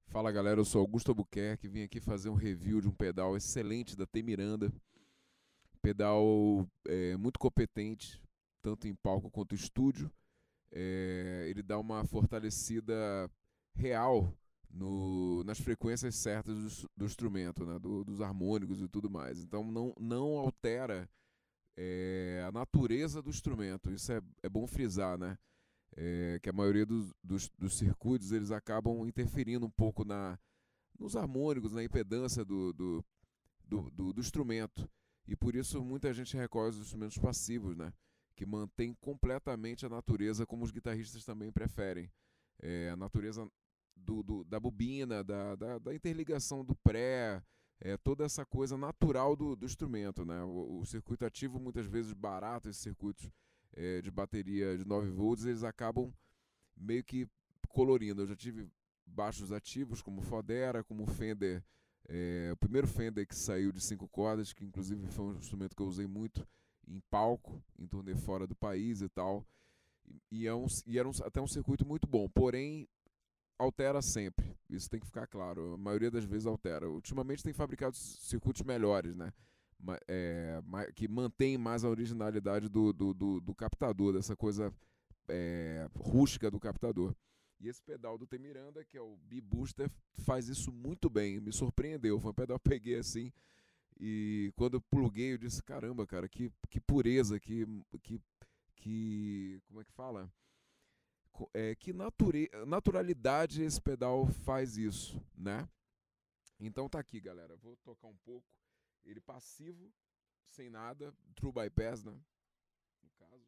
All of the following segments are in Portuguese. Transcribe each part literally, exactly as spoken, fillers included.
Fala galera, eu sou Augusto Albuquerque, vim aqui fazer um review de um pedal excelente da T Miranda, pedal é, muito competente, tanto em palco quanto em estúdio. É, ele dá uma fortalecida real no, nas frequências certas do, do instrumento, né, do, dos harmônicos e tudo mais. Então não, não altera é, a natureza do instrumento, isso é, é bom frisar, né? É, que a maioria dos, dos, dos circuitos eles acabam interferindo um pouco na, nos harmônicos, na impedância do, do, do, do, do instrumento. E por isso muita gente recorre aos instrumentos passivos, né? Que mantém completamente a natureza, como os guitarristas também preferem. É, a natureza do, do, da bobina, da, da, da interligação do pré, é, toda essa coisa natural do, do instrumento, né? O, o circuito ativo, muitas vezes barato, esses circuitos é, de bateria de nove volts, eles acabam meio que colorindo. Eu já tive baixos ativos, como Fodera, como Fender, é, o primeiro Fender que saiu de cinco cordas, que inclusive foi um instrumento que eu usei muito em palco, em turnê fora do país e tal, e, e, é um, e era um, até um circuito muito bom, porém altera sempre, isso tem que ficar claro, a maioria das vezes altera. Ultimamente tem fabricado circuitos melhores, né? É, que mantém mais a originalidade do, do, do, do captador, dessa coisa é, rústica do captador. E esse pedal do T Miranda, que é o B-Booster, faz isso muito bem, me surpreendeu. Foi um pedal que eu peguei assim, e quando eu pluguei eu disse, caramba, cara, que, que pureza, que, que, que como é que fala? É, que nature, naturalidade esse pedal faz isso, né? Então tá aqui, galera, vou tocar um pouco. Ele passivo, sem nada, true bypass, né? No caso.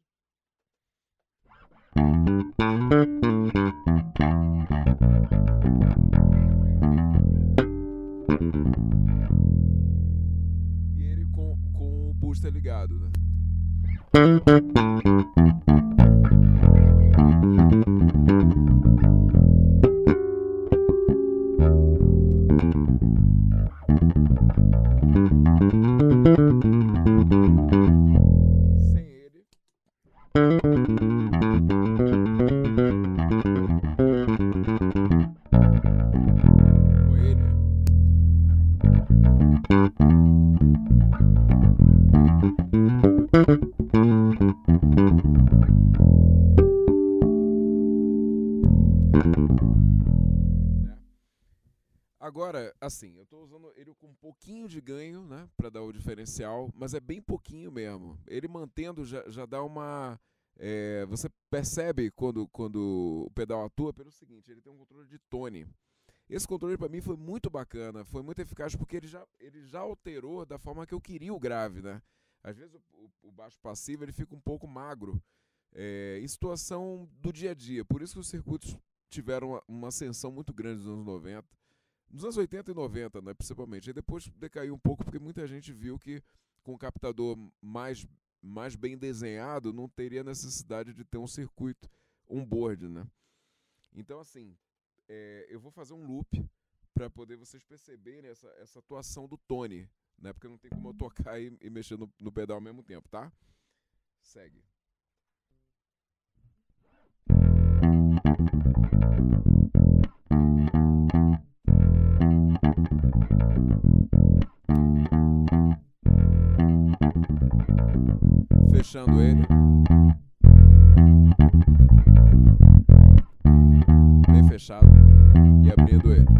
E ele com, com o booster ligado, né? Sem ele. Com ele. Agora, assim, eu estou usando ele com um pouquinho de ganho, né, para dar o diferencial, mas é bem pouquinho mesmo. Ele mantendo já, já dá uma... É, você percebe quando, quando o pedal atua pelo seguinte, ele tem um controle de tone. Esse controle para mim foi muito bacana, foi muito eficaz porque ele já, ele já alterou da forma que eu queria o grave, né? Às vezes o, o, o baixo passivo ele fica um pouco magro é, em situação do dia a dia. Por isso que os circuitos tiveram uma, uma ascensão muito grande nos anos noventa. Nos anos oitenta e noventa, né, principalmente. E depois decaiu um pouco porque muita gente viu que com o captador mais, mais bem desenhado não teria necessidade de ter um circuito on-board, né? Então, assim, é, eu vou fazer um loop para poder vocês perceberem essa, essa atuação do Tony, né? Porque não tem como eu tocar e, e mexer no, no pedal ao mesmo tempo, tá? Segue. Fechando ele. Bem fechado. E abrindo ele.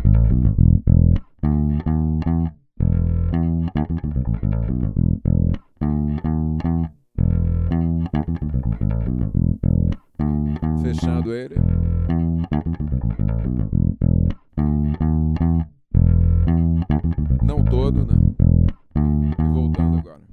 Fechando ele. Não todo, né? E voltando agora.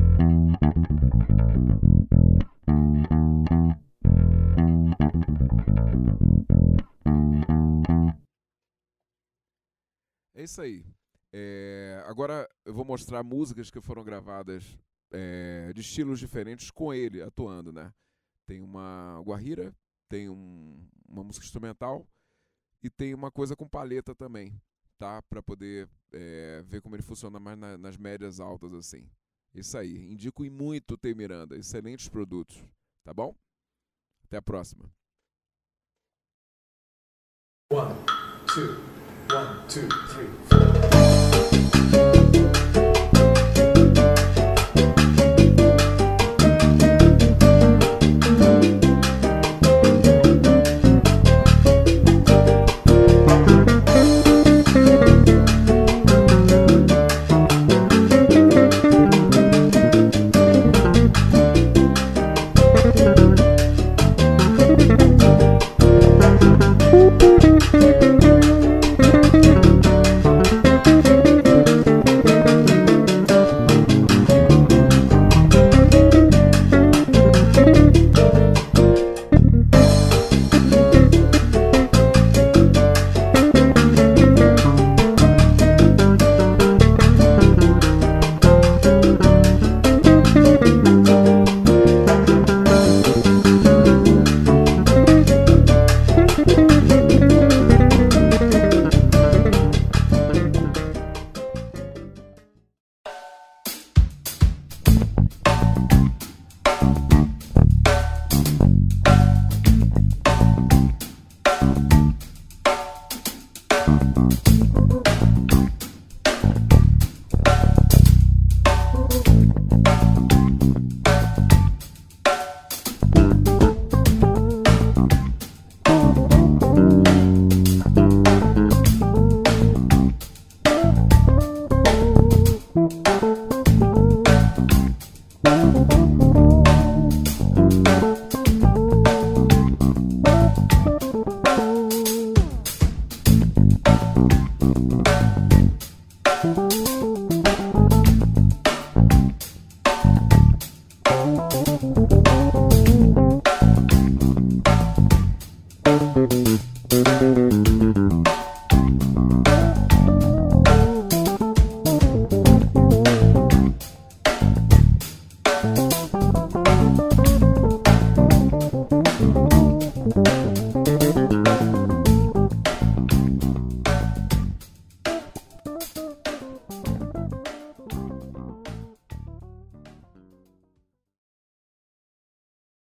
É isso aí. É, agora eu vou mostrar músicas que foram gravadas é, de estilos diferentes com ele atuando, né? Tem uma guarrira, tem um, uma música instrumental e tem uma coisa com palheta também, tá? Para poder é, ver como ele funciona mais na, nas médias altas assim. Isso aí. Indico muito o T Miranda. Excelentes produtos, tá bom? Até a próxima. One, two, one. two, three, four.